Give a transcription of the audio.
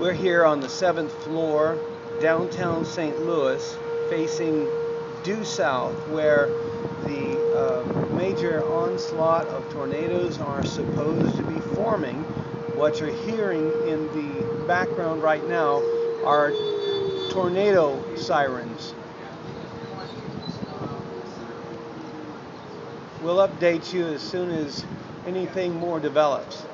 We're here on the 7th floor, downtown St. Louis, facing due south, where the major onslaught of tornadoes are supposed to be forming. What you're hearing in the background right now are tornado sirens. We'll update you as soon as anything more develops.